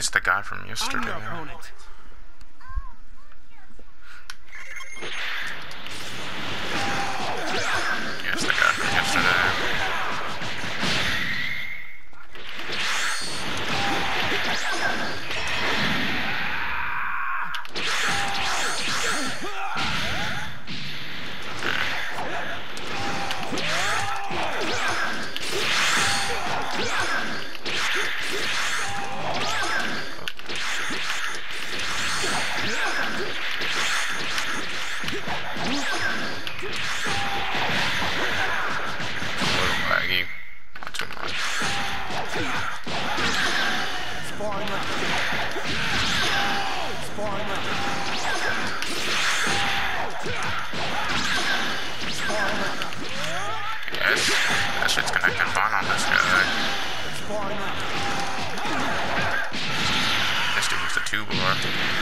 It's the guy from yesterday. Yes, the guy from yesterday. Not too much. Yes, that shit's connecting fine on this guy. This dude was the 2-bar.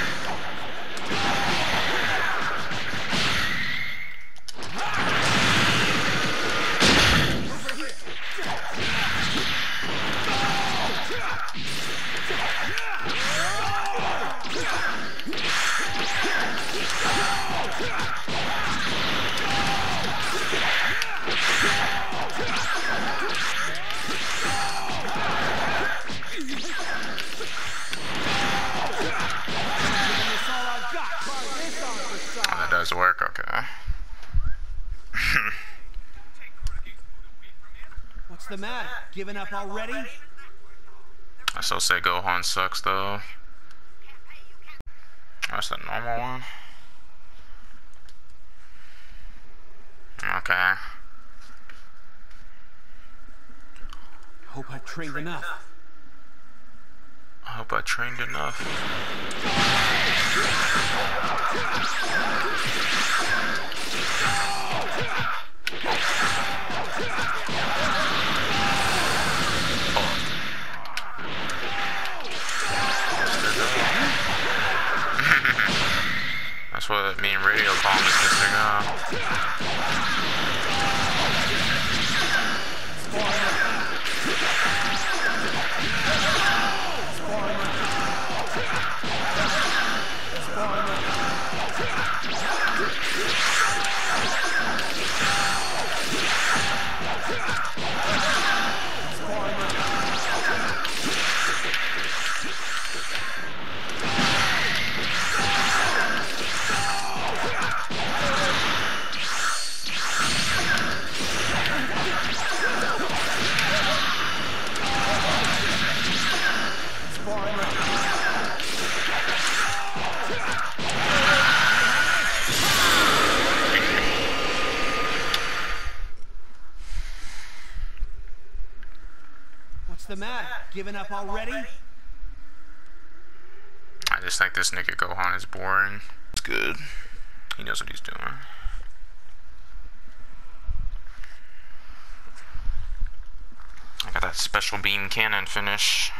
That does work, okay. What's the matter? Giving up already? I still say Gohan sucks though. That's the normal one. Okay. Hope I trained enough. I hope I trained enough. That's what me and Radio call him, Mr. What's the matter? Giving up already? I just think this nigga Gohan is boring. It's good. He knows what he's doing. I got that special beam cannon finish.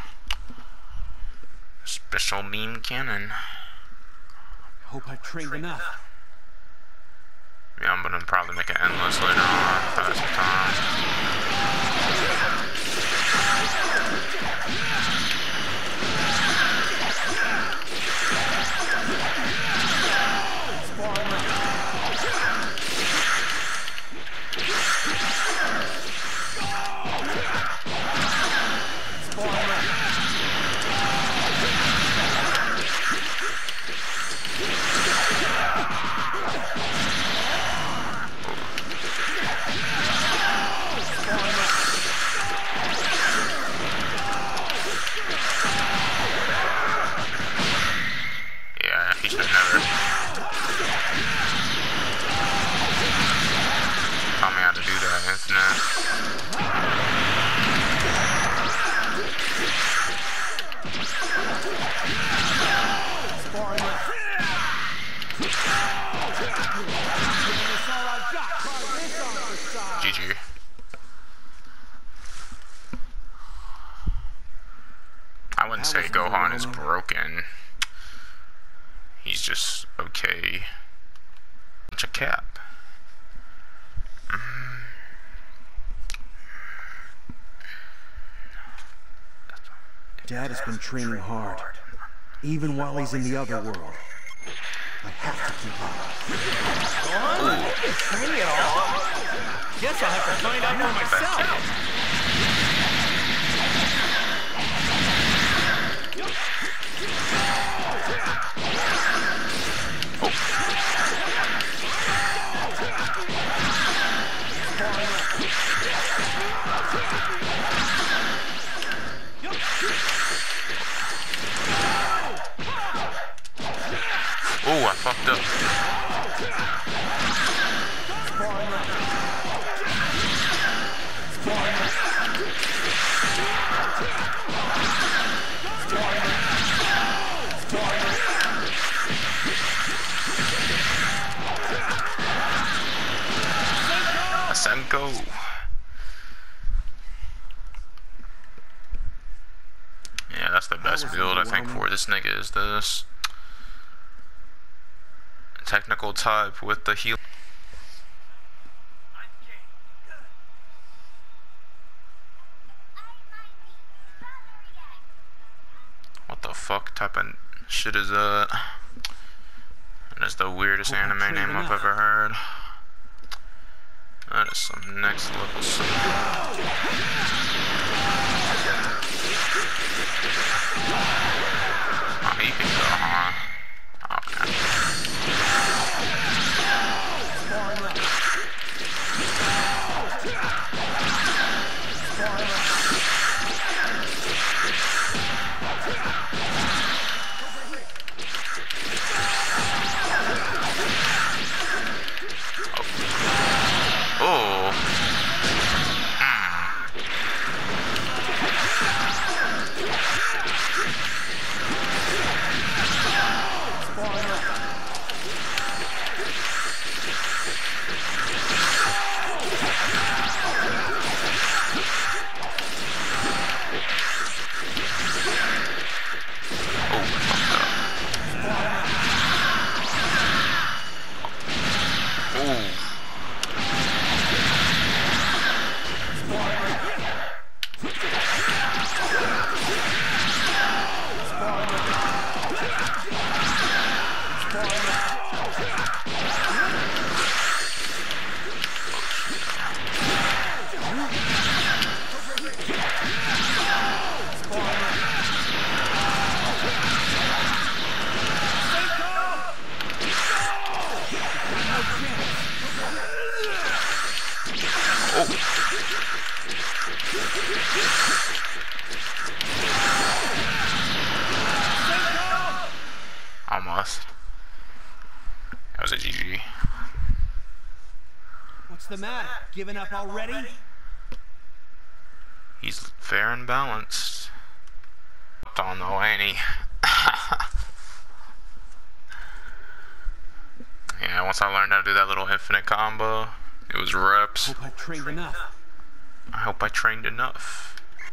Special beam cannon. Hope I trained enough. Yeah, I'm gonna probably make it endless later on if I have some time. Yeah, he should never taught me how to do that infinite. GG. I wouldn't say Gohan is broken. He's just okay. It's a cap. Dad has been training hard, even while he's in the other world. I have to keep up. Gohan? Training at all? Guess I'll have to find out for myself. Oh, I fucked up. Masenko. Yeah, that's the best build I think for this nigga is this. Technical type with the heal. What the fuck type of shit is that? That's the weirdest anime name I've ever heard. That is some next level shit. Oh, he can go, huh? Okay. Oh. Almost. That was a GG. What's the matter? Giving up already? He's fair and balanced. Don't know, ain't he? Yeah, once I learned how to do that little infinite combo, it was reps. Hope I've trained enough. I hope I trained enough.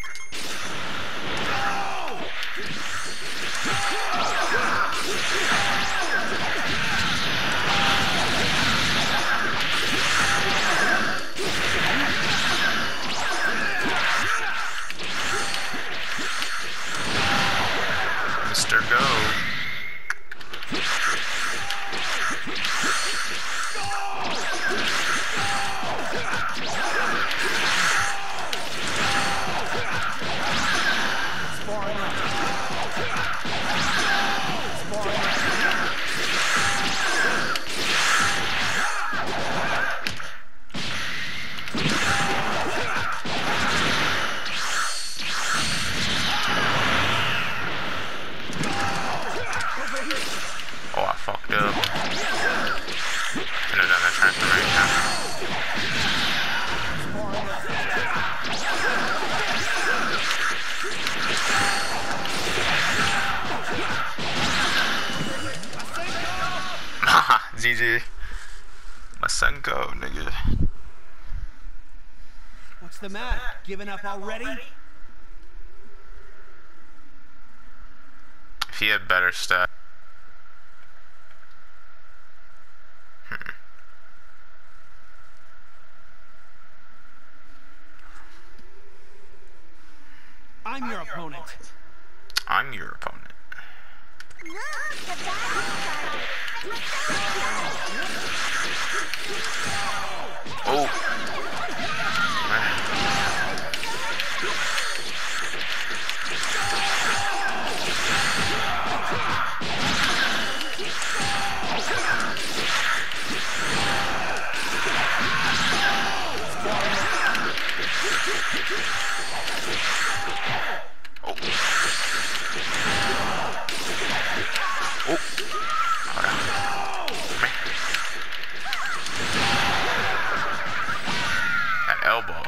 Mr. Go. Oh, I fucked up. Should have done the transformation. Haha, GG. Masenko, nigga. What's the matter? Giving up already? If he had better stats. I'm your opponent. I'm your opponent. Oh. That elbow.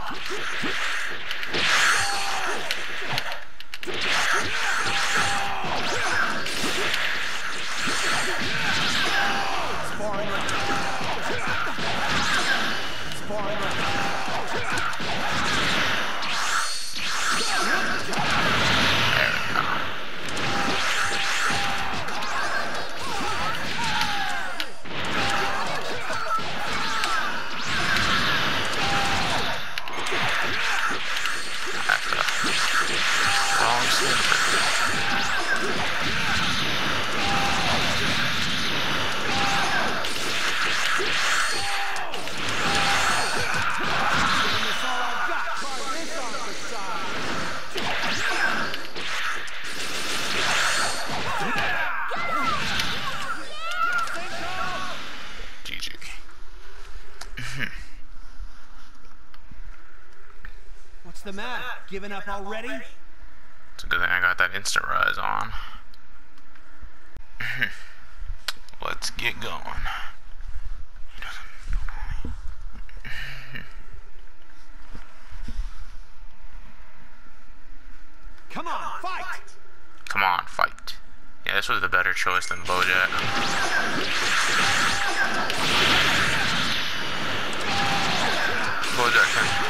GG. What's the matter? Giving up already? It's a good thing I got that instant rise on. Let's get going. Come on, fight! Come on, fight. Yeah, this was the better choice than Bojack. Bojack can...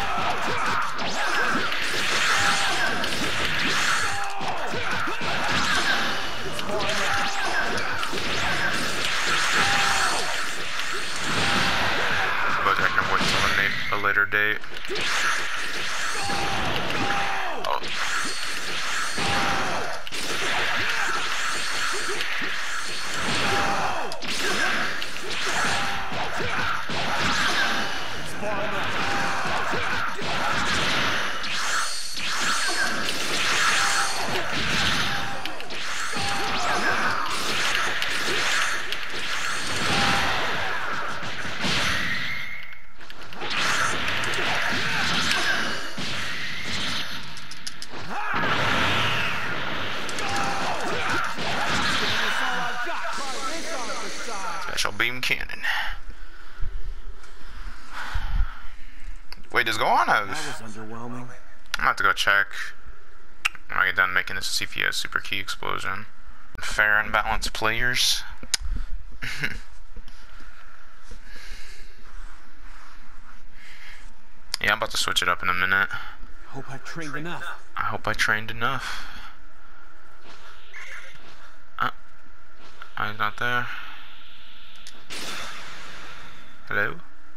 Bojack can wait till a later date. Oh. Special beam cannon. Wait, does Gohan have... That was underwhelming. I'm gonna have to go check when I get done making this to see if he has super key explosion. Fair and balanced players. Yeah, I'm about to switch it up in a minute. Hope I trained enough. I hope I trained enough. He's not there. Hello?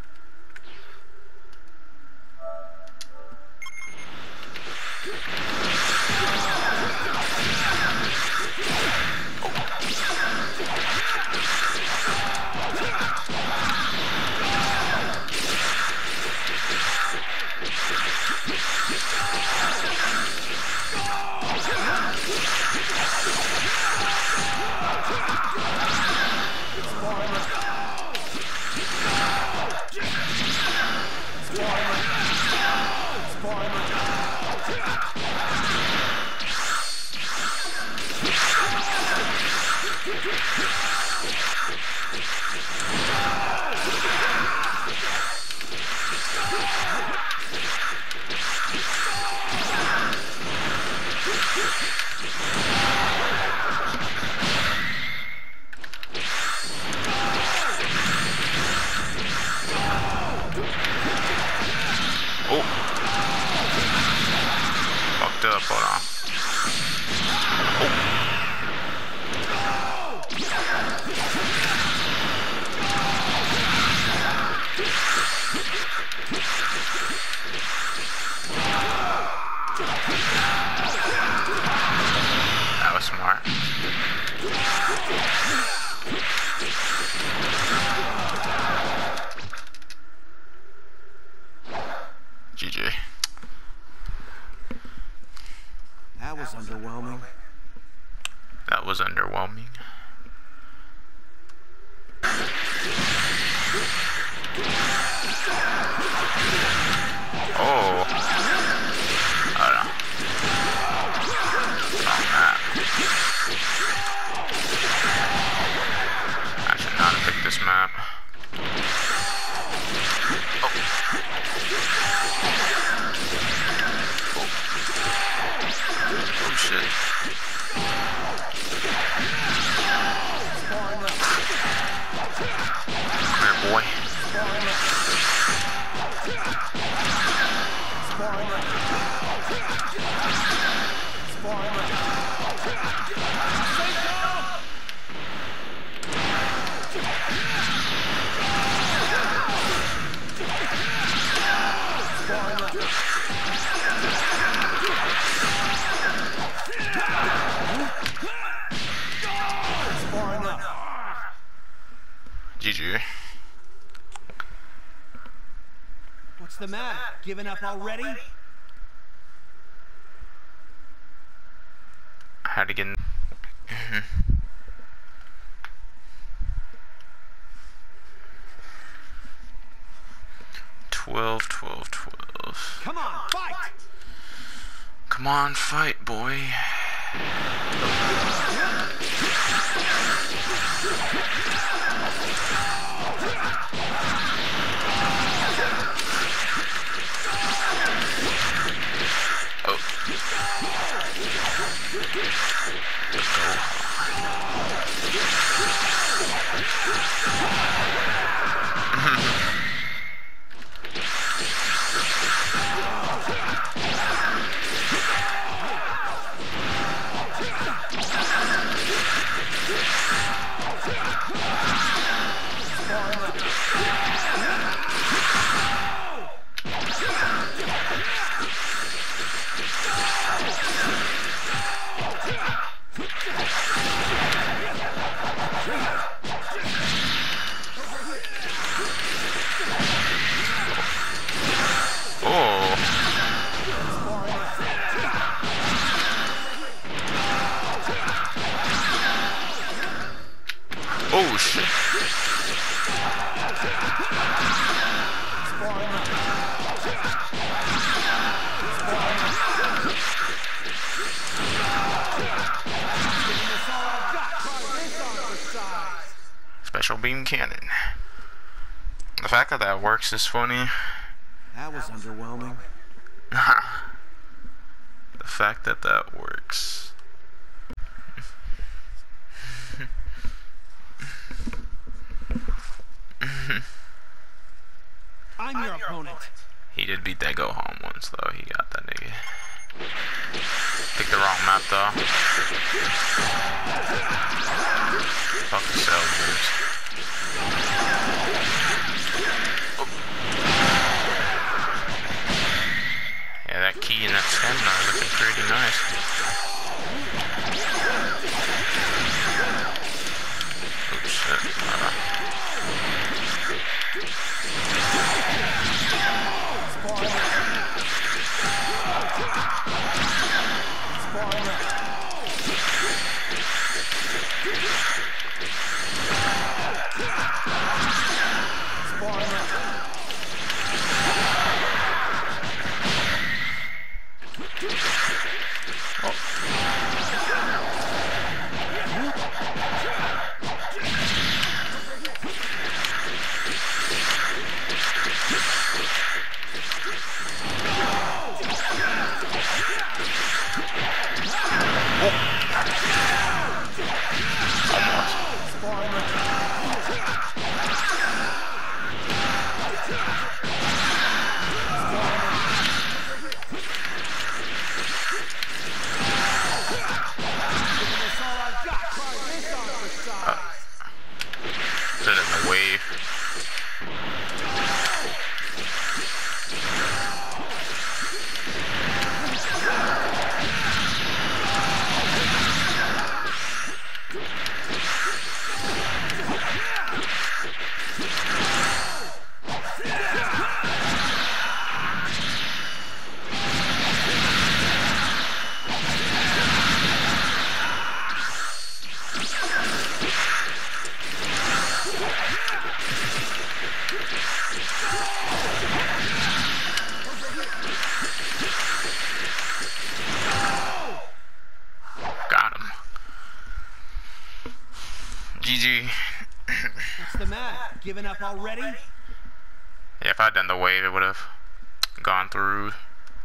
Fucked up, hold on. That was smart. GG. That was underwhelming. That was underwhelming. Oh. Hold on. Wrong map. I should not have picked this map. Oh shit. Come here, boy. GG. What's the matter? Giving up already? I had to get in. 12, 12, 12. Come on, fight! Come on, fight, boy. Oh. Oh shit. Special beam cannon. The fact that that works is funny. That was underwhelming. The fact that that works. I'm your opponent. He did beat that Gohan once though. He got that nigga. Picked the wrong map though. Fucking cell moves. Oh. Yeah, that key and that stamina are looking pretty nice. Oh shit. GG. What's the matter? Giving up already? Yeah, if I'd done the wave, it would have gone through.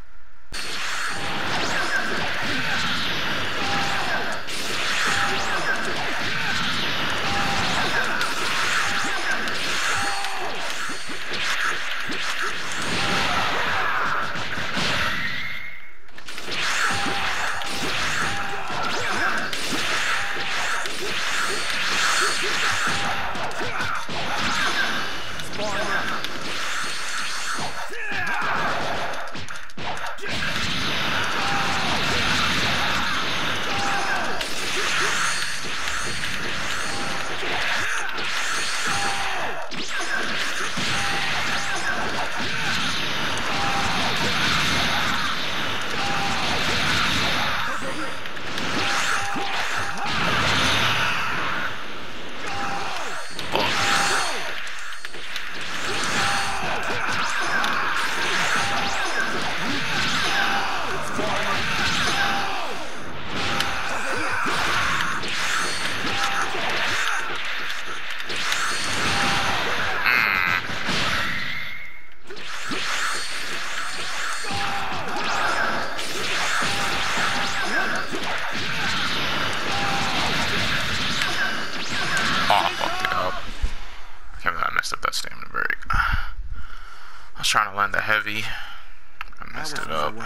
Trying to land the heavy. I messed it up.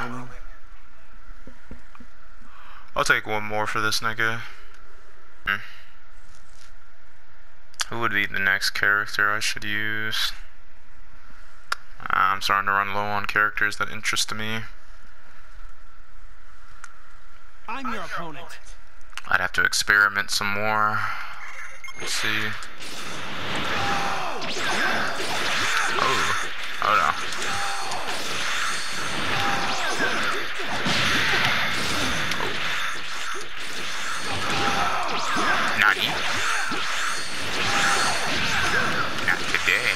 I'll take one more for this nigga. Who would be the next character I should use? I'm starting to run low on characters that interest me. I'm your opponent. I'd have to experiment some more. Let's see. Oh. Oh no. Nani? Not today.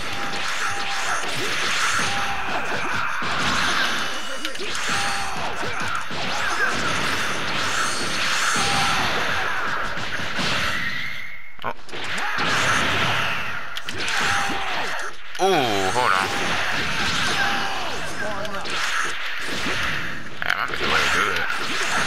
Oh. Ooh, hold on. Yeah, I might be the way to do it.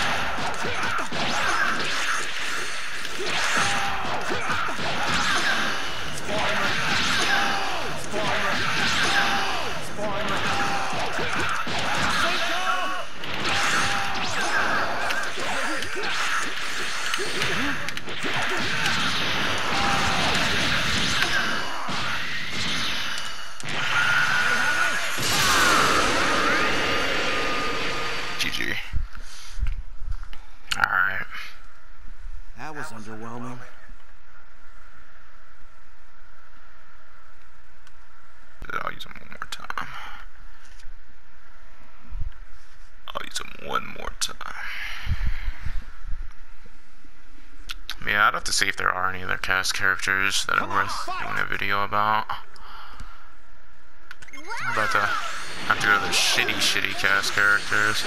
GG. Alright. That was underwhelming. I'll use them one more time. I'll use them one more time. Yeah, I'd have to see if there are any other cast characters that are worth doing a video about. I'm about to have to go to the shitty cast characters.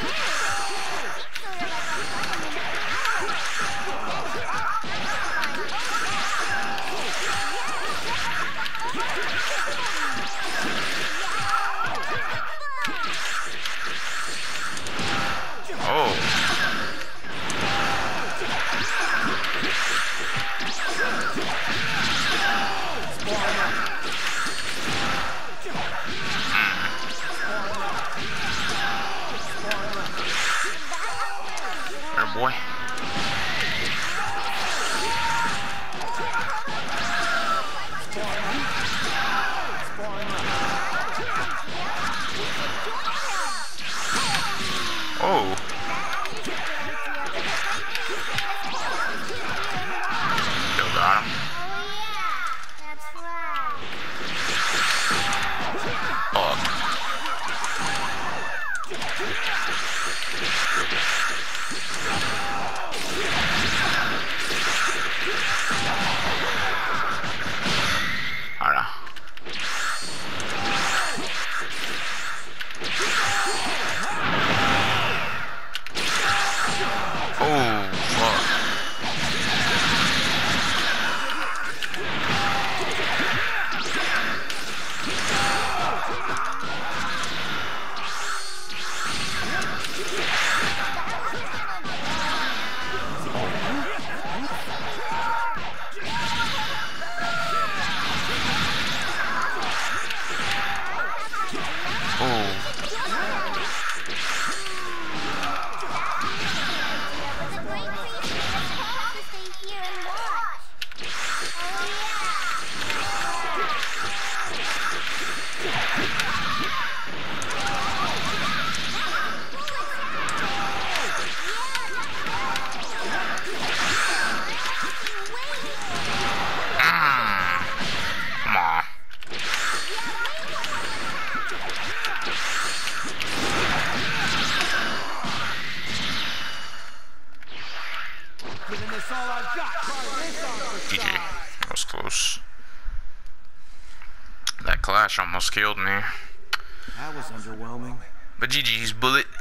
Oh. Boy. Oh. Still got him. Oh. Alright. Oh, fuck. almost killed me. That was underwhelming. But GG's, Bullet.